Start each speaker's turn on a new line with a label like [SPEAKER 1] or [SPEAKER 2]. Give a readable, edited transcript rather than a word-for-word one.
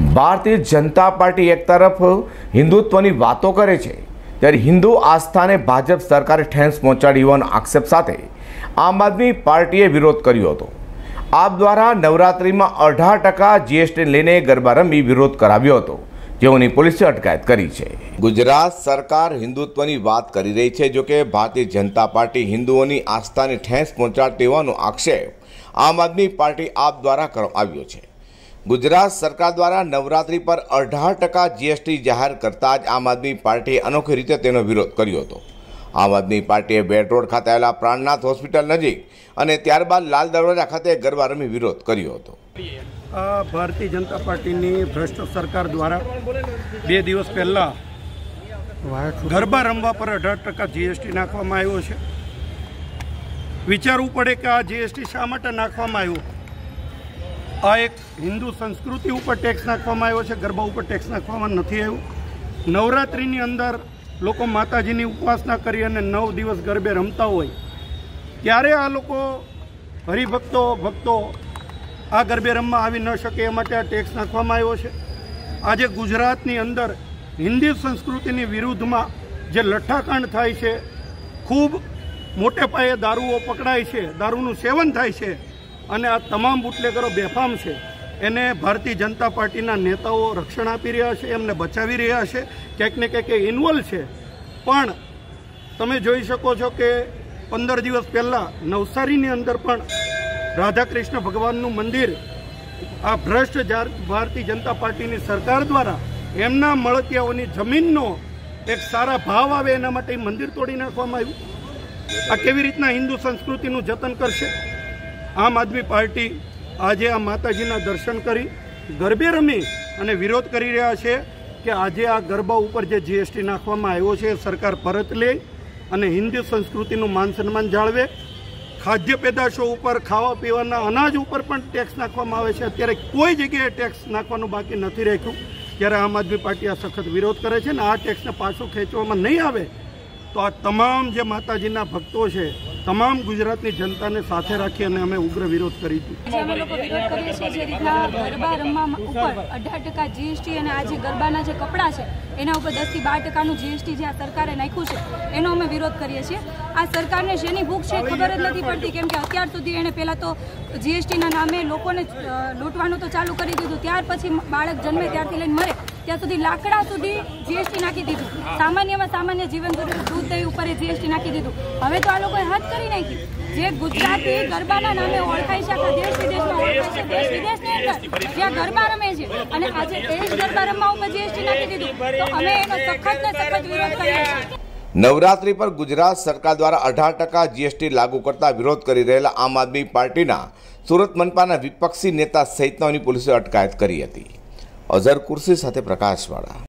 [SPEAKER 1] Bharatiya Janata party એક તરફ હિન્દુત્વની વાતો કરે છે ત્યારે હિન્દુ આસ્થાને ભાજપ સરકારે ઠેંસ પહોંચાડી હોવાનો આક્ષેપ સાથે આમ આદમી પાર્ટીએ વિરોધ કર્યો હતો। આપ દ્વારા નવરાત્રિમાં 18% જીએસટી લઈને ગરબા રમી વિરોધ કરાવ્યો હતો, જેઓની પોલીસે અટકાયત કરી છે। ગુજરાત સરકાર હિન્દુત્વની વાત કરી રહી છે, જો કે ભારતીય જનતા પાર્ટી હિન્દુઓની આસ્થાને ઠેંસ પહોંચાડતી હોવાનો આક્ષેપ આમ આદમી પાર્ટી આપ દ્વારા કરવામાં આવ્યો છે। गुजरात सरकार द्वारा नवरात्रि पर 18% जीएसटी जाहिर करता ज आम आदमी पार्टी अनोखी रीते तेनो विरोध कर्यो हतो। आम आदमी पार्टीए बेट रोड खाते आवेला प्राणनाथ होस्पिटल नजीक अने त्यारबाद लाल दरवाजा खाते गरबा रमी विरोध कर्यो हतो।
[SPEAKER 2] भारतीय जनता पार्टी भ्रष्ट सरकार द्वारा 2 दिवस पहला गरबा रमवा पर 18% जीएसटी नाखवामां आव्यो छे। विचारवुं पड़े कि आ जीएसटी शा माटे नाखवामां आव्यो। आ एक हिंदू संस्कृति पर टेक्स नाखवामां आव्यो छे, गरबा पर टेक्स नाखवामां नथी आव्यो। नवरात्रिनी अंदर लोको माताजीनी उपासना करी अने 9 दिवस गरबे रमता होय त्यारे आ लोको हरिभक्तो भक्तो आ गरबे रमवा आवी न शके ए माटे आ टेक्स नाखवामां आव्यो छे। आजे गुजरातनी अंदर हिंदी संस्कृतिनी विरुद्धमां जे लठ्ठाकांड थाय छे, खूब मोटे पाये दारूओ पकड़ाय छे, दारूनुं सेवन थाय छे અને આ તમામ બુટલેગરો બેફામ છે, એને ભારતીય જનતા પાર્ટીના નેતાઓ રક્ષણ આપી રહ્યા છે, એમને બચાવી રહ્યા છે, ક્યાંક ને ક્યાંક ઇન્વોલ્વ છે। પણ તમે જોઈ શકો છો કે 15 દિવસ પહેલાં નવસારીની અંદર પણ રાધાકૃષ્ણ ભગવાનનું મંદિર આ ભ્રષ્ટ ભારતીય જનતા પાર્ટીની સરકાર દ્વારા એમના મળતિયાઓની જમીનનો એક સારા ભાવ આવે એના માટે મંદિર તોડી નાખવામાં આવ્યું। આ કેવી રીતના હિન્દુ સંસ્કૃતિનું જતન કરશે? आम आदमी पार्टी आज आ माताजीना दर्शन करी गरबे रमी अने विरोध करी रह्या छे कि आज आ गरबा उपर जे जीएसटी नाखवामां आव्यो छे सरकार परत ले अने हिंदू संस्कृतिनुं मान सन्मान जाळवे। खाद्य पेदाशो उपर, खावा पीवाना अनाज उपर पण टेक्स नाखवामां आवे छे। अत्यारे कोई जग्याए टेक्स नाखवानुं बाकी नथी राख्युं, त्यारे आम आदमी पार्टी आ सखत विरोध करे छे। ने आ टेक्सने पाछो खेंचवामां नहीं आवे तो आ तमाम जे माताजीना भक्तो छे, तमाम गुजरातनी जनताने साथे राखी अने अमे उग्र विरोध करी हती।
[SPEAKER 3] अमे लोको विरोध करीए छीए जे रीतना गरबा रमवा उपर 18% जीएसटी अने आज गरबाना जे कपड़ा छे एना उपर 10 થી 12% નું जीएसटी जे आ सरकारे नाख्युं छे एनो अमे विरोध करीए छीए। आ सरकारने शेनी भूख छे खबर ज नथी पड़ती, केम के अत्यार सुधी एणे पहेला तो जीएसटी ना नामे लोकोने लूंटवानुं तो चालू करी दीधुं, त्यार पछी बाळक जन्मे त्यारथी लईने मरे ત્યાં સુધી લાકડા સુધી જીએસટી નાખી દીધું। સામાન્યમાં સામાન્ય જીવન જરૂરી દૂધ દહીં ઉપર જીએસટી નાખી દીધું। હવે તો આ લોકોએ હદ કરી નાખી। જે ગુજરાતી ગરબાના નામે ઓળખાય છે, આખા દેશ વિદેશમાં ઓળખાય છે, દેશ વિદેશની અંદર જ્યાં ગરબા રમે છે અને આજે તે જ ગરબા રમવા ઉપર જીએસટી નાખી દીધું, તો અમે એનો સખત ને સખત વિરોધ કરીએ છીએ।
[SPEAKER 1] નવરાત્રી પર ગુજરાત સરકાર દ્વારા 18% જીએસટી લાગુ કરતા વિરોધ કરી રહેલા આમ આદમી પાર્ટીના સુરત મનપાના વિપક્ષી નેતા સહિતનાઓની પોલીસે અટકાયત કરી હતી। અઝર કુર્સી સાથે પ્રકાશવાળા।